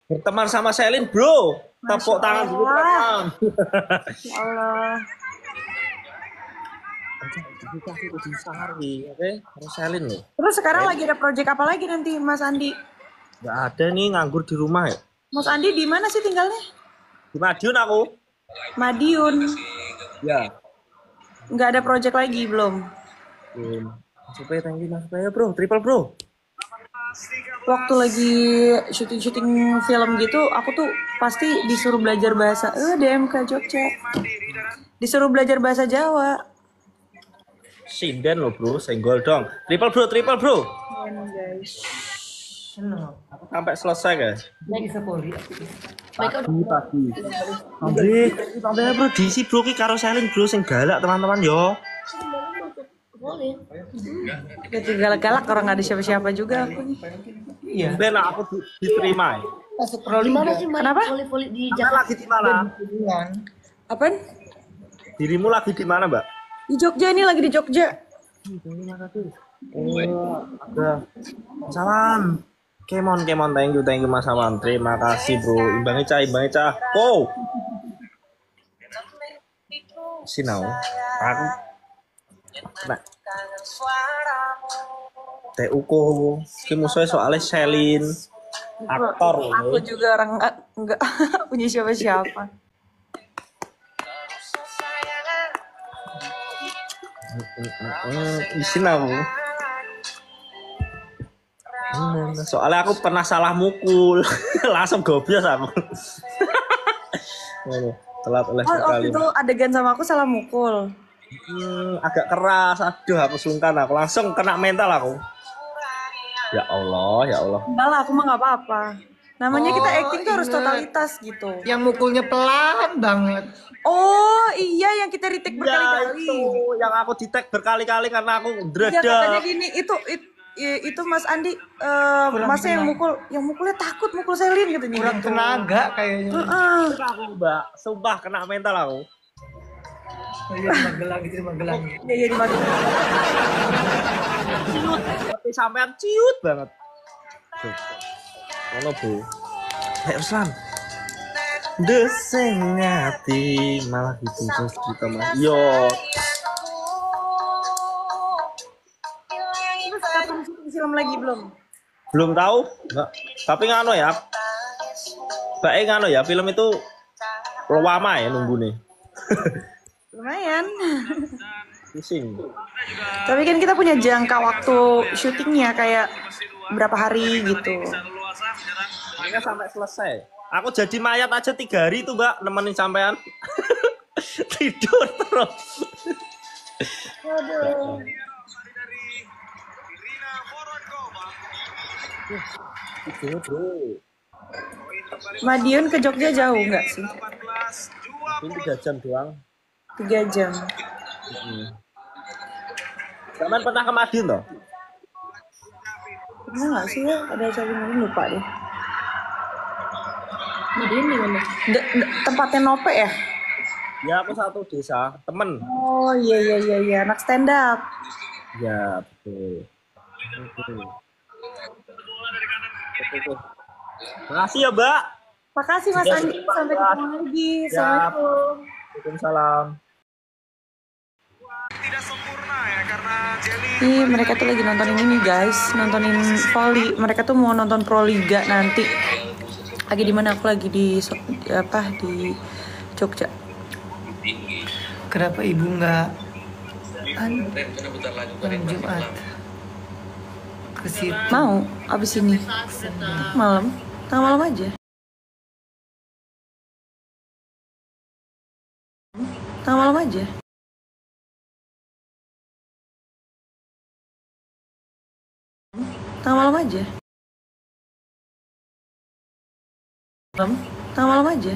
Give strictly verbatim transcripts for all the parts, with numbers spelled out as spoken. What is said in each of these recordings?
Berteman sama Selin, bro. Masya Tepuk tangan dulu, Allah. teman. Ya Allah. Oke, harus Selin loh. Terus sekarang Selin. lagi ada project apa lagi nanti Mas Andi? Gak ada nih nganggur di rumah ya. Mas Andi di mana sih tinggalnya? Di Madiun aku. Madiun. Ya. Nggak ada project lagi belum? Belum. Masuk ya, thank you, masuk ya, bro. Triple, bro. Waktu lagi syuting-syuting film gitu, aku tuh pasti disuruh belajar bahasa. Eh, D M K Jogja. Disuruh belajar bahasa Jawa. Sinden lo, bro. Senggol dong. Triple, bro. Triple, bro. Keren, guys. Sampai selesai, guys. Lagi sepuluh. Pagi, pagi. Andre, sampai bro diisi bro ki karo Selin, bro, sing galak teman-teman yo. Boleh. Gitu galak-galak orang nggak ada siapa-siapa juga aku nih. Iya. Ben aku di- diterima. Masuk pro di mana sih? Kenapa? Voli-voli di Kamu Jakarta. lagi di mana? Apaan? Dirimu lagi di mana, Mbak? Di Jogja nih, lagi di Jogja. Oh, ada. Salam. Kemon, Kemon, thank you, thank you Mas Aman. Terima kasih, bro. Imbangnya cah, imbangnya cah. Oh. Sinau. Aku. Nah. Teh uko. Ki musuhnya soalnya Selin. Aktor. Aku juga orang nggak nggak punya siapa-siapa. Sinau. Soalnya aku pernah salah mukul. Langsung gobias aku. Telat oleh Oh, sekali. waktu itu adegan sama aku salah mukul. Hmm, agak keras, aduh aku sungkan aku langsung kena mental aku. Ya Allah, ya Allah. Enggak lah, aku mah nggak apa-apa. Namanya kita Oh, acting tuh harus ingat. totalitas gitu. Yang mukulnya pelan banget. Oh iya, yang kita retake Ya berkali-kali. itu yang aku di tag berkali-kali karena aku Iya, katanya dread. gini, itu it- i- itu Mas Andi, eh, masnya yang mukul, yang mukulnya takut mukul Selin gitu nih. Kurang tenaga kayaknya. Heeh. Aku Mbak, sumpah kena mental aku. Oh iya, di Magelang itu di Magelang. Iya iya di Magelang. Ciut, tapi sampean ciut banget. Ono Bu. Hei Ruslan. Deseng hati malah gitu terus kita mah. Yo. Terus kapan syuting film lagi belum? Belum tahu, enggak. Tapi ngano ya. Baik ngano ya, film itu lama ya nunggu nih. Lumayan. Pusing. Tapi kan kita punya jangka waktu syutingnya kayak berapa hari gitu. Ini sampai selesai. Aku jadi mayat aja tiga hari tuh Mbak, nemenin sampean. Tidur terus. Aduh. Itu bro. Madiun ke Jogja jauh nggak sih? Ini tiga jam doang. Tiga jam. Sampean pernah ke Madiun toh? Pernah nggak sih ya? Ada acara ini lupa deh. Madiun di mana? De- de- tempatnya Nope ya? Ya aku satu desa, temen. Oh iya iya iya iya, anak stand up. Ya betul. Betul. Betul. Makasih ya Mbak. Makasih Mas Sudah Andi, sempat, sampai Mbak. ketemu lagi. Ya. Assalamualaikum. Waalaikumsalam. Ih, mereka tuh lagi nontonin ini guys, nontonin volley. Mereka tuh mau nonton Pro Liga nanti. Lagi di mana? Aku lagi di so- di apa di Jogja. Kenapa ibu nggak an malam Jumat ke situ? Mau abis ini malam, tengah malam aja. Tengah malam aja. Tengah malam aja. Malam, tengah malam aja.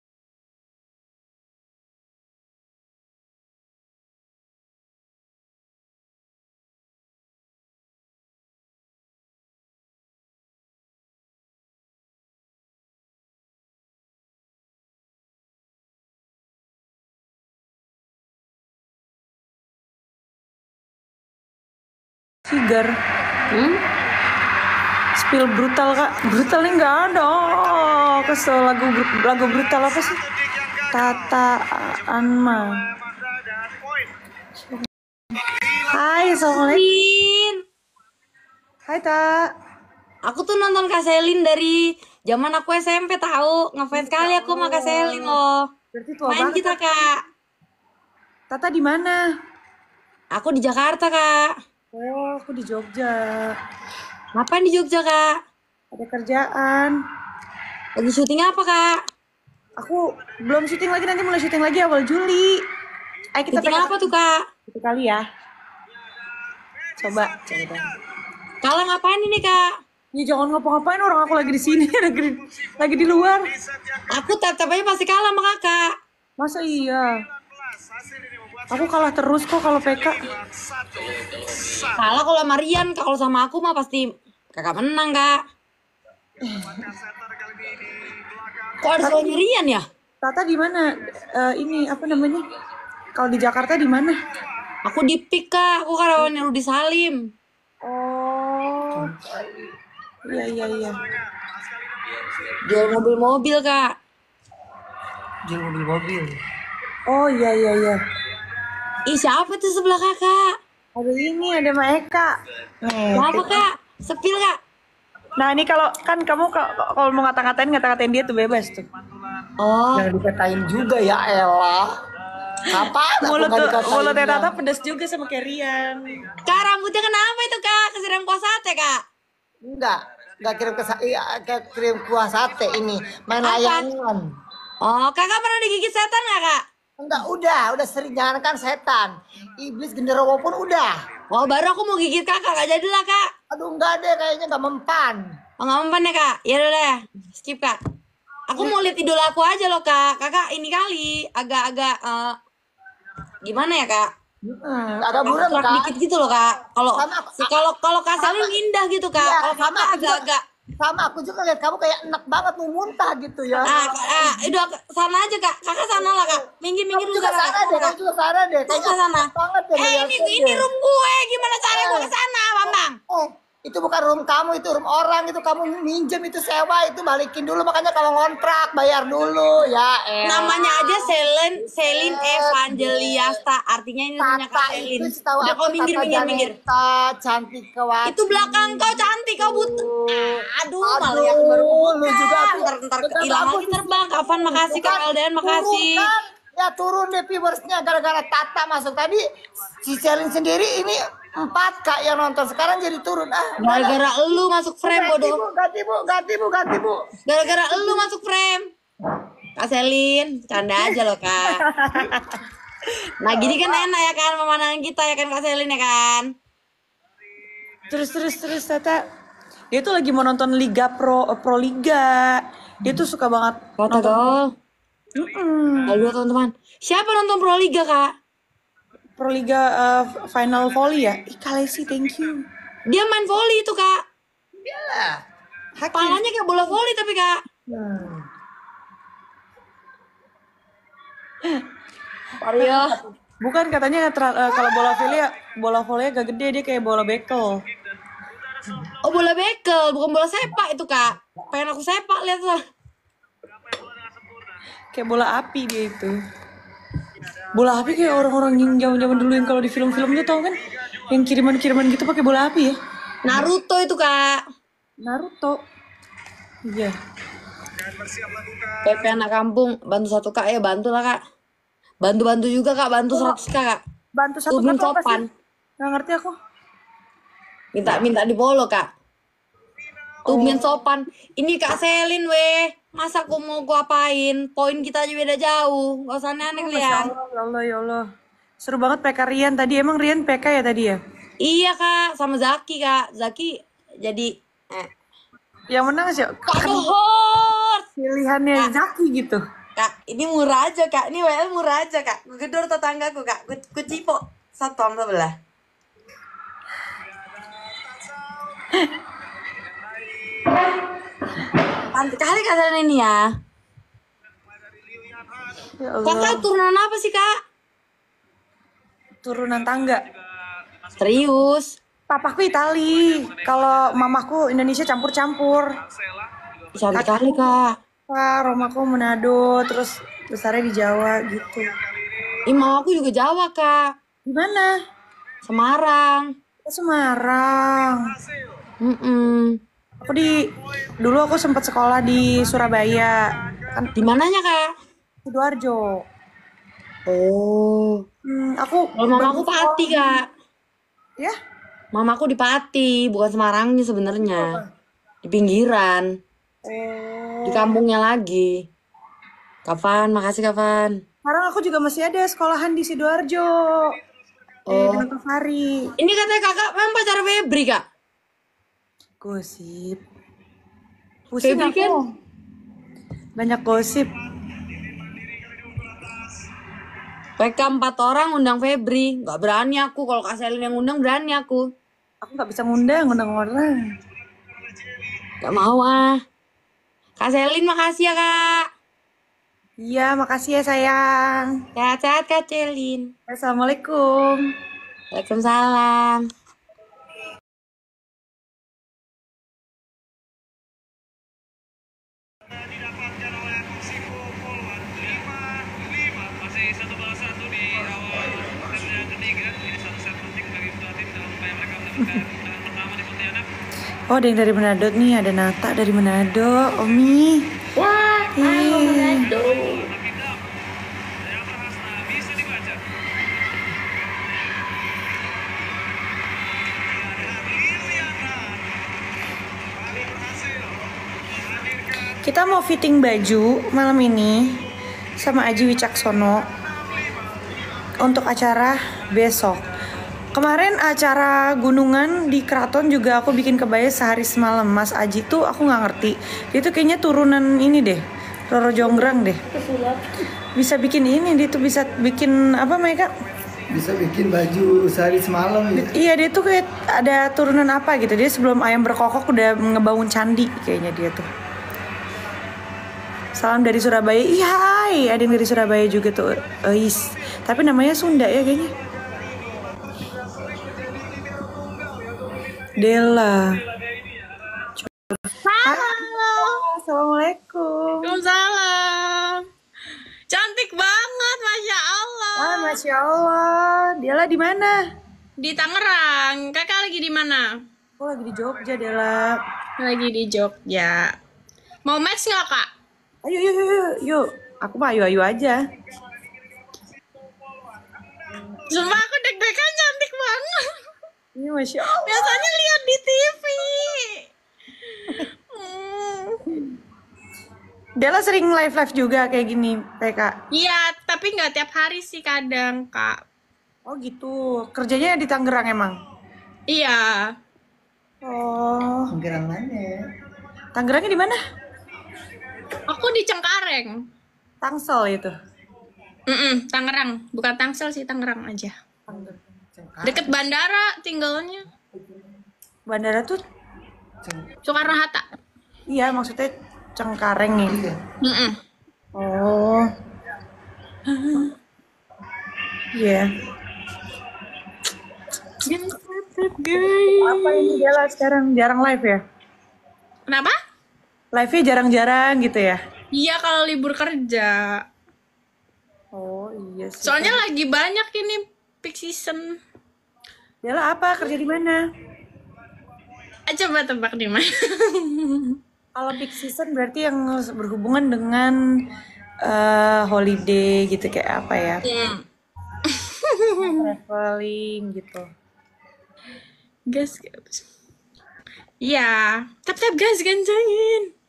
Sigar. Hmm? Spill brutal kak, brutalnya nggak ada. Apa so lagu bru- lagu brutal apa sih? Tata Anma. Hai, assalamualaikum. Lin, Hai Ta. aku tuh nonton Kak Selin dari zaman aku S M P tahu. Ngefans kali aku sama Kak Selin loh. Berarti tua Main banget. kita Kak. Tata di mana? Aku di Jakarta Kak. Oh, aku di Jogja. Ngapain di Jogja Kak? Ada kerjaan. Lagi syuting apa Kak? Aku belum syuting lagi, nanti mulai syuting lagi awal Juli. Ayo kita Syuting apa tuh Kak? Itu kali ya. Coba, coba. Kala ngapain ini Kak? Ya jangan ngapa-ngapain, orang aku lagi di sini, lagi di, lagi di luar. Aku tap-tap aja pasti kalah sama Kakak. Masa iya? Aku kalah terus kok kalau P K. Kalah kalau sama Rian, kalau sama aku mah pasti Kakak menang Kak. Kok ada soalnya Rian ya? Tata di mana? Eh, ini apa namanya? Kalau di Jakarta di mana? Aku di P I K Kak, aku karyawannya Rudi Salim. Oh. Iya iya iya. Jual mobil-mobil Kak. Jual mobil-mobil. Oh iya iya iya. Ih siapa tuh sebelah Kakak? Ada ini, ada Mbak Eka. Nih. Kenapa Kak? Sepil Kak? Nah ini kalau kan kamu ka- kalau mau ngata-ngatain ngata-ngatain dia tuh bebas tuh. Oh, Jangan dikatain juga ya Ella. Kapan aku Mulut nggak tuh, dikatain mulutnya ya? Tata pedas juga sama Kerian. Kak rambutnya kenapa itu Kak? Kesiram kuah sate Kak? Enggak, enggak kirim ke sa- iya, ke kirim kuah sate ini, main Apa? layangan. Oh, Kakak pernah digigit setan nggak Kak? Enggak, udah, udah sering, jangankan setan. Iblis genderuwo pun udah. Oh, baru aku mau gigit Kakak, nggak jadilah Kak. Aduh, enggak deh, kayaknya enggak mempan. Oh, nggak mempan ya Kak? Ya udah deh, skip Kak. Aku mau lihat idola aku aja loh Kak. Kakak ini kali agak-agak eh, gimana ya Kak? Hmm, agak buram Abstrak kan? dikit gitu loh Kak. Kalau Sama aku- kalau kalau Kak Selin indah gitu Kak. Iya, Kalau sama Kakak aku juga. agak-agak Sama aku juga lihat kamu kayak enak banget mau muntah gitu ya. ah, ah, udah sana aja Kak. Kakak sana lah Kak. Minggir-minggir Kamu dulu juga sana. sana deh, kamu juga sana deh. Terus Kayaknya ke sana. enak banget deh Eh ini ngeliatnya ini deh. room gue. Gimana cara gue ke sana, Bambang? Eh, itu bukan room kamu, itu room orang, itu kamu minjem, itu sewa, itu balikin dulu, makanya kalau ngontrak bayar dulu ya. Eh. Namanya aja Selin Selin Evangeliasta. Artinya ini namanya Tata Kak Selin. itu setahu Udah aku kau minggir Tata minggir minggir. Janeta, cantik kewati. Itu belakang kau cantik kau butuh. Aduh, malah ya aku baru Aduh, lu juga tuh. ntar ntar Bentar, hilang aku lagi di- terbang. Kapan makasih Kak Bukan, Alden makasih. turun kan? Ya turun deh viewersnya gara-gara Tata masuk tadi. Si Selin sendiri ini empat kak yang nonton, sekarang jadi turun. Ah, Gara-gara elu masuk frame ganti bodoh. bu, ganti bu, ganti bu, ganti bu. Gara-gara elu masuk frame. Kak Selin, canda aja loh Kak. Nah gini kan enak ya kan pemandangan kita ya kan Kak Selin ya kan. Terus terus terus Tata. Dia tuh lagi mau nonton Liga Pro Pro Liga. Dia tuh suka banget. Kata gol. Mm-mm. Lalu teman-teman. Siapa nonton Pro Liga Kak? Pro Liga eh, Final Volley ya. Ih Kalesi, thank you. Dia main volley itu Kak. Iyalah. Hakim. Palanya kayak bola volley tapi Kak. Hmm. Mario. Bukan katanya tra- eh, kalau bola volley bola volley agak gede, dia kayak bola bekel. Oh bola bekel, bukan bola sepak itu Kak. Pengen aku sepak lihat tuh. Kayak bola api dia itu. Bola api kayak orang-orang yang zaman-zaman dulu yang kalau di film-film tuh tau kan, yang kiriman-kiriman gitu pakai bola api ya. Naruto itu Kak. Naruto. Iya. P P anak kampung bantu satu Kak ya bantu lah Kak. Bantu-bantu juga Kak, bantu seratus Kak Kak. Bantu satu Ubin kakak apa sopan. sih? Nggak ngerti aku. Minta minta di follow Kak. Tumin sopan. Ini Kak Selin weh. Masa aku mau gua apain? Poin kita aja beda jauh. Gak usah aneh Masya kalian. Allah, ya Allah, ya Allah. Seru banget P K Rian tadi. Emang Rian P K ya tadi ya? Iya Kak, sama Zaki Kak. Zaki jadi eh. Yang menang sih Kak Dohor. pilihannya Zaki gitu. Kak, ini murah aja Kak. Ini W L murah aja Kak. Gue gedor tetanggaku Kak. Gue gue cipo satu sebelah. Pantai kali Kak Selin ini ya. Ya Allah. Kakak turunan apa sih Kak? Turunan tangga. Serius. Papaku Itali. Kalau mamaku Indonesia campur-campur. Cantik kali Kak. Pak, rumahku Manado, terus besarnya di Jawa gitu. Ih, mama aku juga Jawa, Kak. Di mana? Semarang. Oh, Semarang. Mm-mm. Aku di dulu aku sempat sekolah di Surabaya, kan Di mananya, Kak? Sidoarjo. Oh. Hmm, aku Kalau mama aku baru Pati, sekolah. Kak. Ya? Mama aku di Pati, bukan Semarangnya sebenarnya. Di pinggiran, di Oh. kampungnya lagi. Kapan? Makasih, Kapan. Sekarang aku juga masih ada sekolahan di Sidoarjo. Di Oh. Pinakasari. Ini katanya kakak memang pacar Febri, Kak. Gosip. Pusing Febri aku. kan? Banyak gosip. P K empat orang undang Febri. Gak berani aku. Kalau Kak Selin yang undang berani aku. Aku nggak bisa ngundang, ngundang orang. Gak mau ah. Kak Selin makasih ya, Kak. Iya, makasih ya sayang. Sehat-sehat, Kak Selin. Assalamualaikum. Waalaikumsalam. Oh, ada yang dari Manado nih, ada Nata dari Manado, Omi. Wah, halo Manado. Kita mau fitting baju malam ini sama Aji Wicaksono untuk acara besok. Kemarin acara gunungan di Keraton juga aku bikin kebaya sehari semalam. Mas Aji tuh aku nggak ngerti. Dia tuh kayaknya turunan ini deh, Roro Jonggrang deh. Bisa bikin ini, dia tuh bisa bikin apa mereka? Bisa bikin baju sehari semalam ya. Iya, dia tuh kayak ada turunan apa gitu. Dia sebelum ayam berkokok udah ngebangun candi kayaknya dia tuh. Salam dari Surabaya. Iya, hai. Ada yang dari Surabaya juga tuh. Eis. Tapi namanya Sunda ya kayaknya. Della. Halo. Assalamualaikum. Waalaikumsalam. Cantik banget, masya Allah. Ah, masya Allah. Della di mana? Di Tangerang. Kakak lagi di mana? Aku lagi di Jogja, Della. Lagi di Jogja. Mau match nggak, Kak? Ayo, yuk, yuk, yuk, yuk. Aku mah ayu-ayu aja. Sumpah aku deg-degan, cantik banget. Ini masya Allah. Biasanya lihat di T V. Hmm. Della sering live-live juga kayak gini, P K. Iya, tapi nggak tiap hari sih kadang, Kak. Oh gitu. Kerjanya di Tangerang emang? Iya. Oh. Tangerang mana ya? Tangerangnya di mana? Aku di Cengkareng. Tangsel itu. Mm-mm, Tangerang. Bukan Tangsel sih, Tangerang aja. Deket bandara tinggalnya. Bandara tuh? Soekarno-Hatta. Iya, maksudnya Cengkareng nih. Iya. Mm-mm. Oh. Iya. Apa ini Della sekarang jarang live ya? Kenapa? Live-nya jarang-jarang gitu ya? Iya kalau libur kerja. Oh iya sih. Soalnya lagi banyak ini peak season. Della apa? Kerja di mana? Ah, coba tebak di mana? Kalau peak season berarti yang berhubungan dengan eh, holiday gitu kayak apa ya? Hmm. Traveling gitu. Gas, gas. Iya, tap-tap gas kencengin.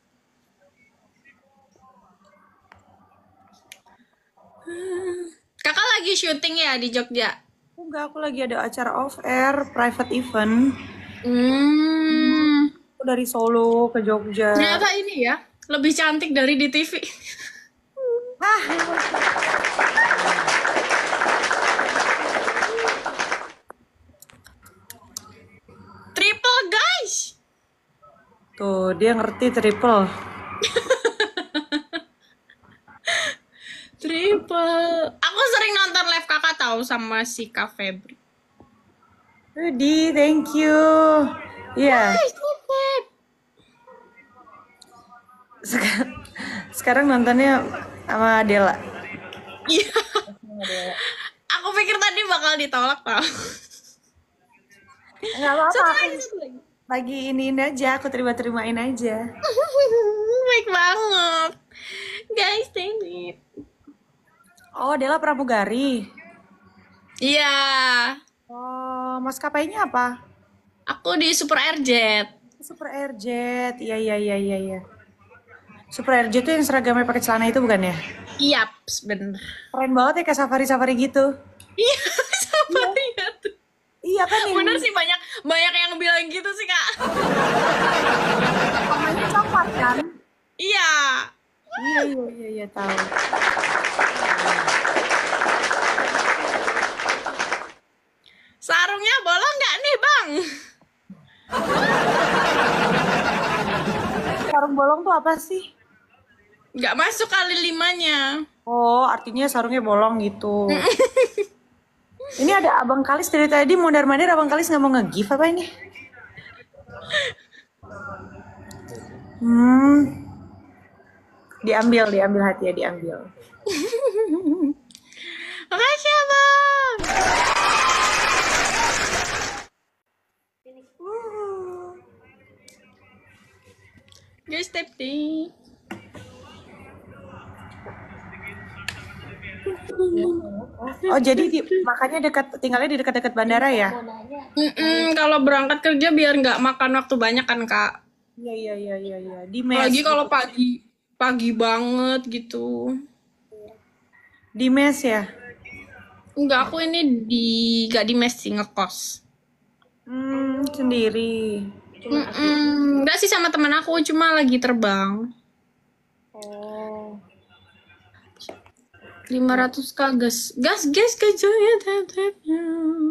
Kakak lagi syuting ya di Jogja? Enggak, aku lagi ada acara off air private event. Hmm. Aku dari Solo ke Jogja. Ternyata ini ya lebih cantik dari di T V. Ah, Triple guys. tuh dia ngerti triple. Triple. Aku sering nonton live kakak tahu sama si Kak Febri. Rudy, thank you. Iya. Hai, Feb. Sek- Sekarang nontonnya sama Dela. Iya. Aku pikir tadi bakal ditolak tau. Nggak apa-apa. Satu aku lagi, satu lagi. Lagi iniin aja, aku terima-terimain aja. Baik banget. Guys, thank you. Oh, Dela pramugari. Iya. Oh, maskapainya apa? Aku di Super Airjet. Super Airjet. Iya, iya, iya, iya, iya. Super Airjet tuh yang seragamnya pakai celana itu bukan ya? Iya, bener. Keren banget ya, kayak safari-safari gitu. Iya, sama ya tuh. Iya kan ini. Bener sih, banyak banyak yang bilang gitu sih, Kak. Warnanya coklat kan? Iya. Iya, iya, iya, iya, tahu. Sarungnya bolong nggak nih, Bang? Sarung bolong tuh apa sih? Nggak masuk kali limanya. Oh, artinya sarungnya bolong gitu. Ini ada Abang Kalis dari tadi mondar-mandir, Abang Kalis nggak mau nge-give apa ini? Hmm. Diambil, diambil hati ya, diambil. Makasih, Abang. Guys, step tea. Oh, jadi di, makanya dekat tinggalnya di dekat-dekat bandara ya? Mm-mm, kalau berangkat kerja biar nggak makan waktu banyak kan, Kak. Iya, iya, iya, iya, iya. Di mes. Apalagi kalau pagi pagi banget gitu. Di mes ya? Enggak, aku ini di nggak di mes sih, ngekos. Hmm, sendiri. Mm-mm, nggak sih sama teman aku, cuma lagi terbang. Oh. lima ratus k gas. Gas, gas, kejonya tap-tapnya.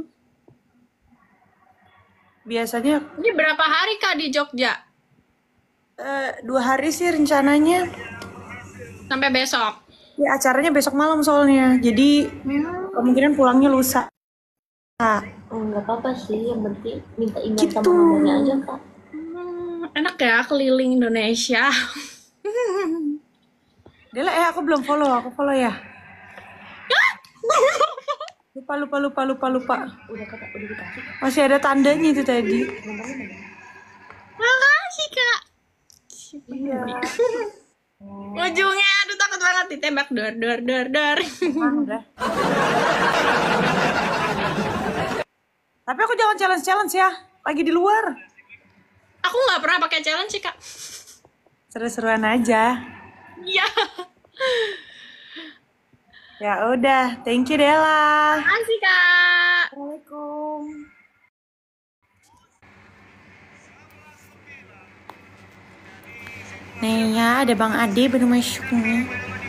Biasanya Ini berapa hari, Kak, di Jogja? eh, dua hari sih rencananya. Sampai besok. Ya, acaranya besok malam soalnya. Jadi kemungkinan pulangnya lusa. Ah, Oh, nggak apa-apa sih, yang penting minta email Gitu. sama mamanya aja, Kak. Hmm, enak ya keliling Indonesia. Dela, eh aku belum follow, aku follow ya. Lupa, lupa, lupa, lupa, lupa. Udah kata, udah dikasih. Masih ada tandanya itu tadi. Makasih, Kak. Iya. Ujungnya aduh takut banget ditembak dor dor dor dor. Ah, udah. Tapi aku jangan challenge-challenge ya. Lagi di luar. Aku nggak pernah pakai challenge sih, Kak. Seru-seruan aja. Iya. Ya udah, thank you Dela. Makasih, Kak. Assalamualaikum. Nih ya, ada Bang Ade baru masuk nih.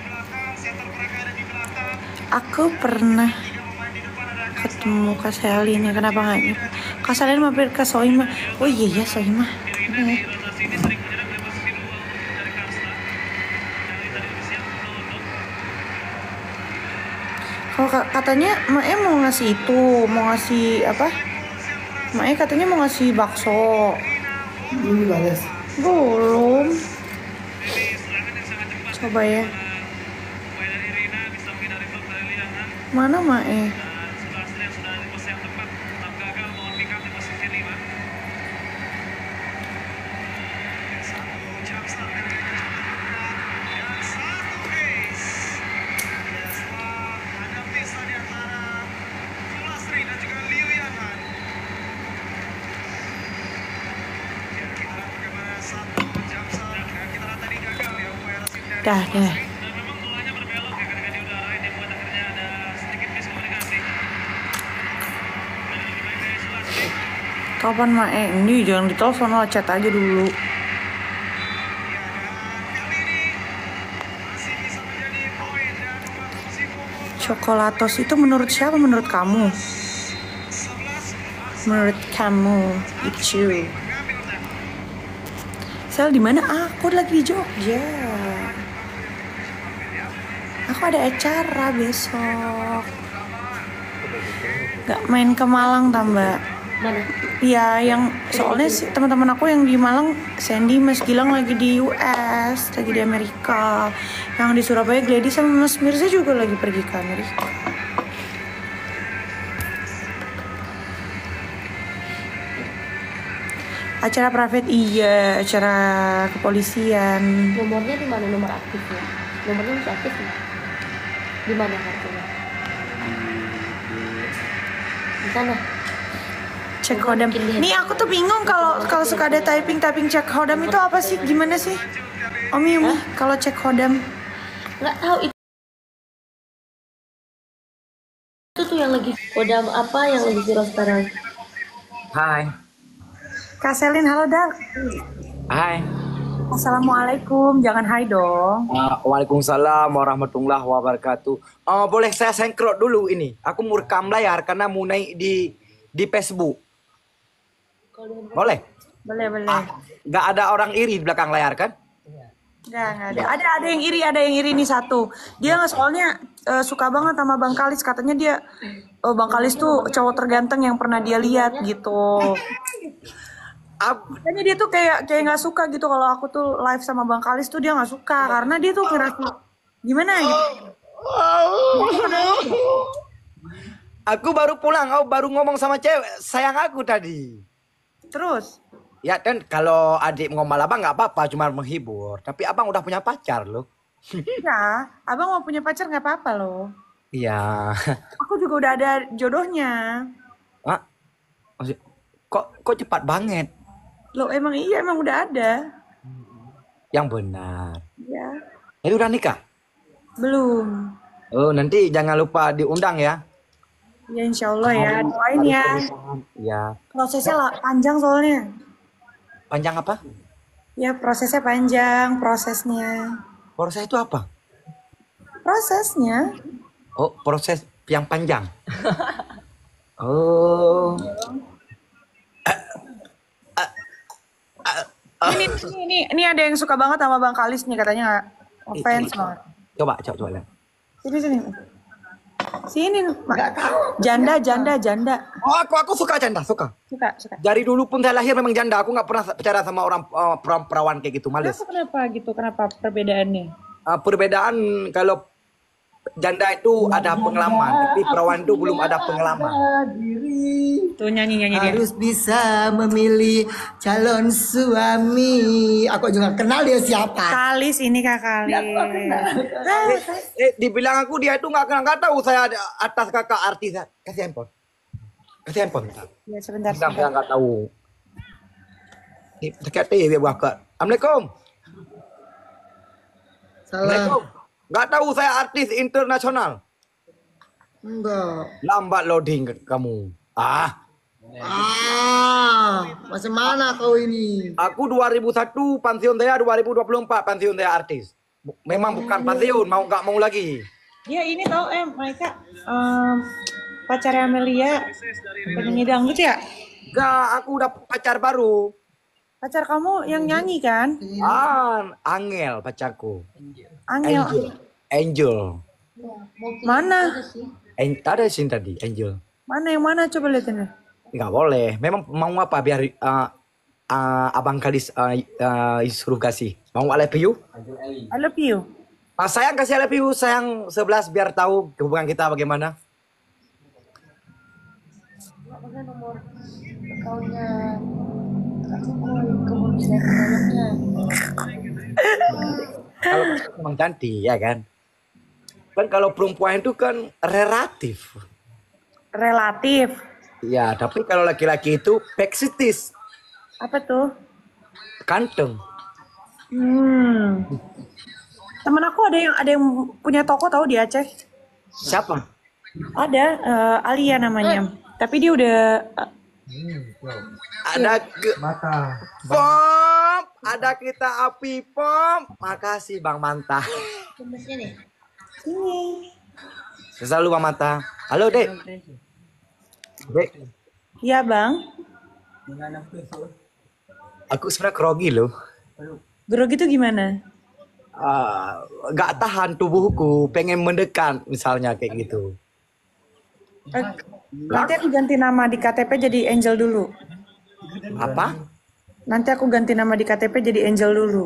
Aku pernah ketemu Kak Selin ya, kenapa nggak nih? Kak Selin mampir ke Soima. Oh iya ya Soima. Bener. Kalau ka- katanya Mae mau ngasih itu, mau ngasih apa? Mae katanya mau ngasih bakso. Belum dibalas. Belum. Coba ya. Mana Mae? Dah, dah. Kapan Mae? Ini jangan ditelepon lah, chat aja dulu. Coklatos itu menurut siapa? Menurut kamu? Menurut kamu itu. Sel di mana? Aku lagi di Jogja. Aku ada acara besok. Gak main ke Malang tambah. Mana? Iya, yang soalnya sih teman-teman aku yang di Malang, Sandy, Mas Gilang lagi di U S, lagi di Amerika. Yang di Surabaya, Gladys sama Mas Mirza juga lagi pergi ke Amerika. Acara private iya, acara kepolisian. Nomornya di mana, nomor aktifnya? Nomornya masih aktif ya? Di mana kartunya? Di sana. Cek hodam. Nih aku tuh bingung kalau kalau suka ada typing typing cek hodam itu apa sih? Gimana sih? Umi Umi kalau cek hodam. Nggak tahu itu. Itu tuh yang lagi kodam apa yang lagi viral sekarang? Hai. Kak Selin, halo Dak. Hai. Assalamualaikum, jangan hai dong. Uh, Waalaikumsalam warahmatullahi wabarakatuh. Uh, boleh saya sengkrot dulu ini? Aku mau rekam layar karena mau naik di di Facebook. Boleh? Boleh, boleh. Ah, nggak ada orang iri di belakang layar kan? Nggak, nggak ada. Ada ada yang iri, ada yang iri nih satu. Dia nggak soalnya eh, suka banget sama Bang Kalis. Katanya dia, oh, Bang Kalis tuh cowok terganteng yang pernah dia lihat gitu. Makanya dia tuh kayak kayak nggak suka gitu kalau aku tuh live sama Bang Kalis tuh dia nggak suka karena dia tuh ngerasa gimana gitu. Aku baru pulang, aku baru ngomong sama cewek sayang aku tadi. Terus? Ya kan kalau adik ngomong abang nggak apa-apa, cuma menghibur. Tapi abang udah punya pacar loh. Ya, abang mau punya pacar nggak apa-apa loh. Iya. Aku juga udah ada jodohnya. Ah, maksud- kok kok cepat banget? Loh emang iya emang udah ada. Yang benar. Ya. Jadi udah nikah? Belum. Oh nanti jangan lupa diundang ya. Ya insya Allah ya, doain ya. Ya. Prosesnya lah, panjang soalnya. Panjang apa? Ya prosesnya panjang, prosesnya. Proses itu apa? Prosesnya. Oh proses yang panjang. Oh. Ini, ini, ini, ini ada yang suka banget sama Bang Kalis nih katanya offense banget. Coba coba coba lihat. Sini sini. Sini, Mak. Janda, janda, janda. Oh aku aku suka janda suka. Suka, suka. Dari dulu pun saya lahir memang janda. Aku nggak pernah bicara sama orang uh, perawan perawan kayak gitu, males. Kenapa, kenapa gitu? Kenapa perbedaannya? Uh, perbedaan kalau janda itu ada pengalaman, tapi perawan itu belum ada pengalaman. Tuh nyanyi-nyanyi dia. Harus bisa memilih calon suami. Aku juga kenal dia siapa. Kalis ini Kak Kalis. Eh, eh, dibilang aku dia itu nggak kenal, nggak tahu saya ada atas kakak artis. Kasih handphone, kasih handphone. Bentar. Ya sebentar. Bilang saya sebentar. nggak tahu. Dekat dia buat ke. Assalamualaikum. Salah. Assalamualaikum. Nggak tahu saya artis internasional. Enggak. Lambat loading ke kamu. Ah. Ah, macam mana kau ini? Aku dua ribu satu pensiun saya, dua ribu dua puluh empat pensiun saya artis. Memang bukan pensiun, mau nggak mau lagi. Ya ini tau eh mereka um, pacarnya Amelia penyanyi dangdut ya? Enggak, aku udah pacar baru. Pacar kamu yang nyanyi kan? Ah, Angel pacarku. Angel. Angel. Angel. Mana? Ang ada sini tadi, Angel. Mana yang mana coba lihat ini. Nggak boleh. Memang mau apa biar uh, uh, abang Kalis uh, uh, suruh kasih. Mau I love you? I love you. Ah, sayang kasih I love you, sayang sebelas biar tahu hubungan kita bagaimana. Kalau memang cantik ya kan. Kan kalau perempuan itu kan relatif. Relatif. Ya, tapi kalau laki-laki itu peksitis, Apa tuh? kanteng. Hmm. Temen aku ada yang ada yang punya toko tahu di Aceh. Siapa? Ada eh, Alia namanya. Tapi dia udah eh, Ada ke Pom, ada kita api pom. Makasih Bang Manta. sini. Selalu Bang Manta. Halo Dek. Dek, Iya bang. aku sebenarnya grogi loh. Grogi itu gimana? Ah, Gak tahan tubuhku, pengen mendekat misalnya kayak gitu. Eh, nanti aku ganti nama di K T P jadi Angel dulu. Apa? Nanti aku ganti nama di K T P jadi Angel dulu.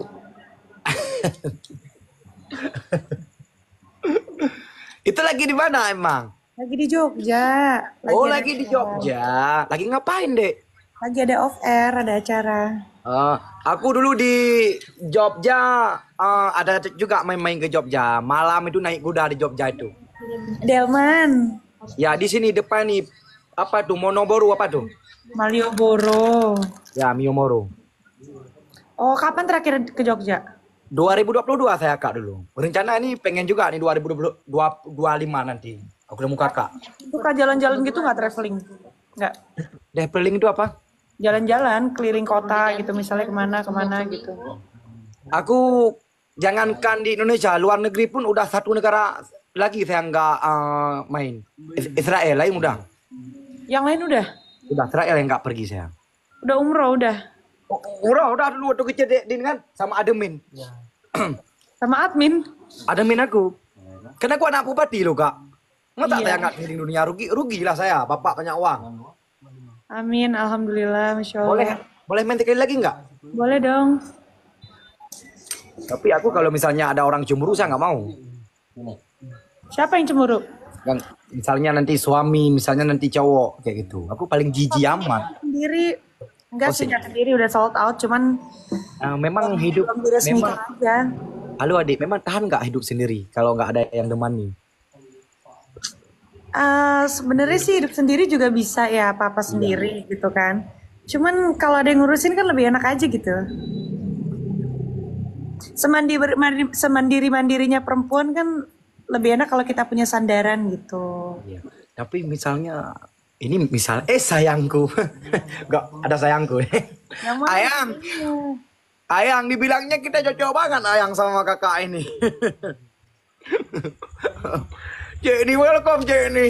Itu lagi di mana emang? Lagi di Jogja. Oh, ada lagi di acara. Jogja. Lagi ngapain, Dek? Lagi ada off air, ada acara. Eh, aku dulu di Jogja, eh, ada juga main-main ke Jogja. Malam itu naik kuda di Jogja itu. Delman, Ya di sini depan nih apa tuh Monoboru apa tuh? Malioboro. Ya Miyomoro. Oh, kapan terakhir ke Jogja? dua ribu dua puluh dua saya kak dulu. Berencana nih pengen juga nih dua ribu dua puluh lima nanti. Aku udah kakak. Suka jalan-jalan gitu nggak traveling? Nggak. Traveling itu apa? Jalan-jalan keliling kota gitu, misalnya kemana kemana gitu. Aku jangankan di Indonesia, luar negeri pun udah satu negara lagi saya nggak eh, main. Is- Israel lain udah. Yang lain udah? Udah Israel yang nggak pergi saya. Udah umroh udah? Oh, udah udah dulu waktu kecil Dek, Din kan sama admin. Sama admin? Admin aku. Karena aku anak bupati loh kak. Nggak tak Iya. saya nggak keliling dunia rugi rugi lah saya. Bapak banyak uang. Amin, alhamdulillah, masya Boleh Allah. boleh main sekali lagi nggak? Boleh dong. Tapi aku kalau misalnya ada orang cemburu saya nggak mau. Siapa yang cemburu? Yang misalnya nanti suami, misalnya nanti cowok kayak gitu. Aku paling jijik amat. Sendiri? Enggak Oh, sih, sih. nggak sendiri udah sold out, cuman Eh, memang hidup belum diresmikan memang. aja. Halo adik, memang tahan nggak hidup sendiri kalau nggak ada yang demani? Eh, sebenarnya sih hidup sendiri juga bisa ya, apa-apa sendiri gitu kan. Cuman kalau ada yang ngurusin kan lebih enak aja gitu. Semandiri semandiri mandirinya perempuan kan lebih enak kalau kita punya sandaran gitu. Iya. Tapi misalnya ini misal eh sayangku, nggak ada sayangku. Yang mana? Ayang, Ayang dibilangnya kita cocok banget Ayang sama kakak ini. Jenny welcome Jenny.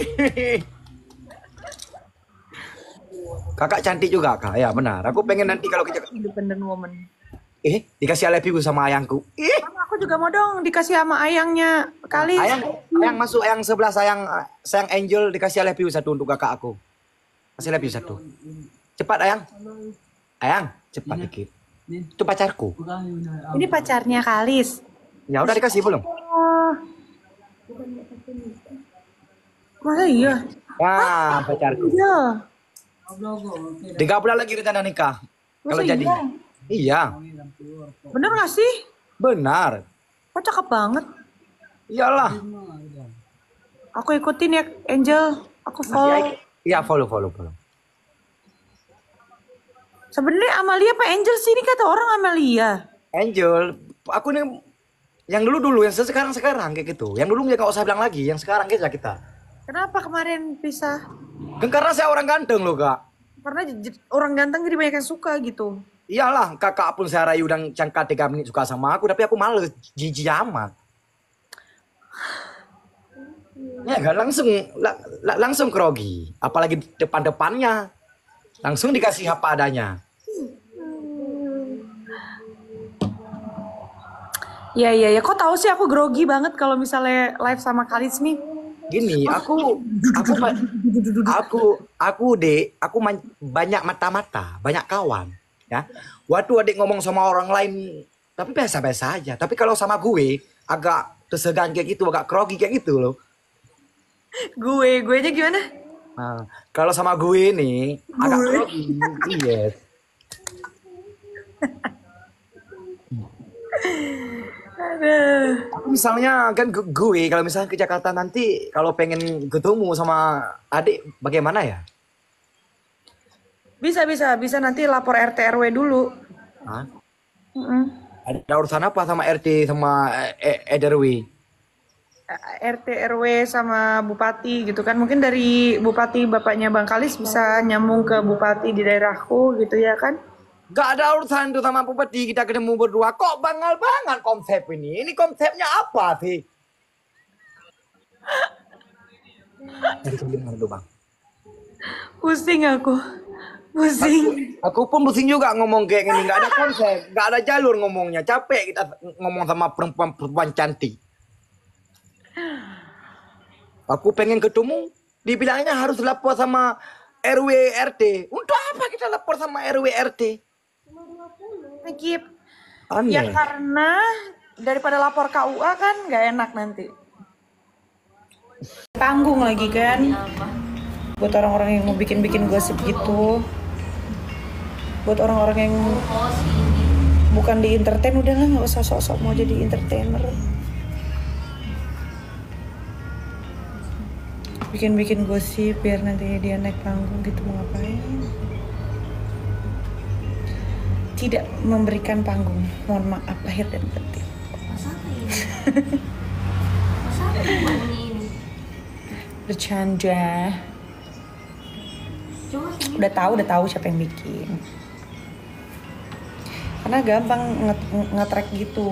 Kakak cantik juga kak, ya benar. Aku pengen nanti kalau kita Independent woman. eh dikasih I love you sama ayangku. Ih, Sama aku juga mau dong dikasih sama ayangnya kali. ayang, ayang masuk ayang sebelah sayang sayang Angel dikasih I love you satu untuk kakak aku. Kasih I love you satu. Cepat ayang. Ayang, cepat dikit. Itu pacarku. Ini pacarnya Kalis. Ya udah dikasih belum? Oh. Masa iya? Wah, pacarku. Iya. Tiga bulan lagi rencana nikah. Kalau Masa jadi. iya? Iya, Bener gak sih? benar. Kok cakep banget? Iyalah. Aku ikutin ya Angel. Aku follow. Iya, follow, follow, follow. Sebenarnya Amalia apa Angel sih? Ini kata orang Amalia. Angel, aku nih yang dulu-dulu, yang sekarang-sekarang kayak gitu. Yang dulu ya nggak usah bilang lagi, yang sekarang aja kita. Kenapa kemarin pisah? Kan karena saya orang ganteng loh, Kak. Karena j- j- orang ganteng jadi banyak yang suka gitu. Iyalah, kakak pun saya rayu dan cangka tiga menit suka sama aku, tapi aku males, jijik amat. Ya kan langsung la- la- langsung grogi, apalagi depan-depannya. Langsung dikasih apa adanya. Iya iya ya. Kok tahu sih aku grogi banget kalau misalnya live sama Kalis nih. Gini, aku aku ma- aku aku dek, aku man- banyak mata-mata, banyak kawan, ya. Waktu adik ngomong sama orang lain, tapi biasa-biasa aja. Tapi kalau sama gue, agak tersegan kayak gitu, agak grogi kayak gitu loh. Gue, gue aja gimana? Nah, kalau sama gue nih, agak grogi, yes. Aduh. Aku misalnya kan gu- gue kalau misalnya ke Jakarta nanti kalau pengen ketemu sama adik bagaimana ya? Bisa bisa bisa nanti lapor R T R W dulu. Hah? Mm-mm. Ada urusan apa sama R T sama E- E- R W? R T R W sama bupati gitu kan, mungkin dari bupati bapaknya Bang Kalis bisa nyambung ke bupati di daerahku gitu ya kan. Gak ada urusan tuh sama bupati, kita ketemu berdua. Kok bangal banget konsep ini? Ini konsepnya apa sih? Dari kemana tuh bang? Pusing aku, pusing. Aku pun pusing juga ngomong kayak gini. Gak ada konsep, gak ada jalur ngomongnya. Capek kita ngomong sama perempuan-perempuan cantik. Aku pengen ketemu, Dibilangnya harus lapor sama R W R T. Untuk apa kita lapor sama R W R T? Ngip. Aneh. Ya karena daripada lapor K U A kan nggak enak nanti. Panggung lagi kan. Buat orang-orang yang mau bikin-bikin gosip gitu. Buat orang-orang yang bukan di entertain, udahlah nggak usah sok-sok mau jadi entertainer. Bikin-bikin gosip biar nanti dia naik panggung gitu mau ngapain. Tidak memberikan panggung, mohon maaf lahir dan batin. Bercanda. Udah tahu, udah tahu siapa yang bikin. Karena gampang nge-track gitu.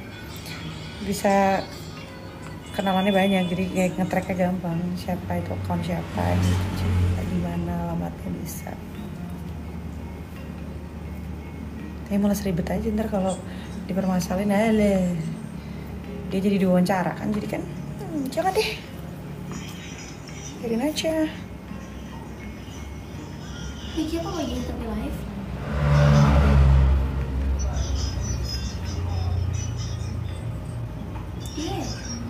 Bisa kenalannya banyak, jadi kayak nge-tracknya gampang. Siapa itu account siapa, gitu. Di mana alamatnya bisa. Tapi malah seribet aja ntar kalau dipermasalahin, alah. Dia jadi diwawancara kan, jadi kan hmm, jangan deh. Biarin aja. Vicky apa lagi interview live? Iya.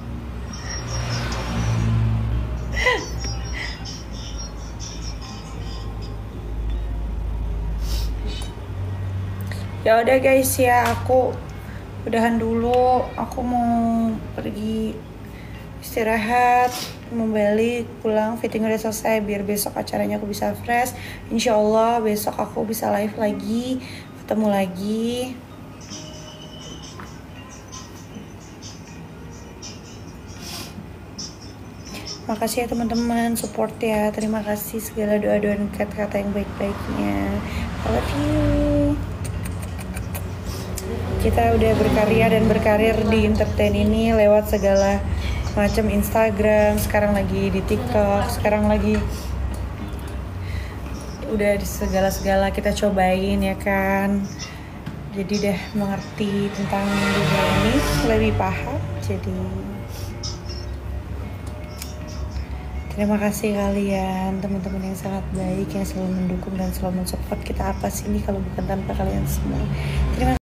Ya udah guys ya, aku udahan dulu. Aku mau pergi istirahat, mau balik pulang, fitting udah selesai biar besok acaranya aku bisa fresh. Insya Allah besok aku bisa live lagi, ketemu lagi. Makasih ya teman-teman support ya. Terima kasih segala doa-doa dan kata-kata yang baik-baiknya. I love you. Kita udah berkarya dan berkarir di entertain ini lewat segala macam Instagram, sekarang lagi di TikTok, sekarang lagi udah di segala-segala kita cobain ya kan. Jadi udah mengerti tentang dunia ini, lebih paham. Jadi terima kasih kalian teman-teman yang sangat baik, yang selalu mendukung dan selalu mensupport kita. Apa sih ini kalau bukan tanpa kalian semua. Terima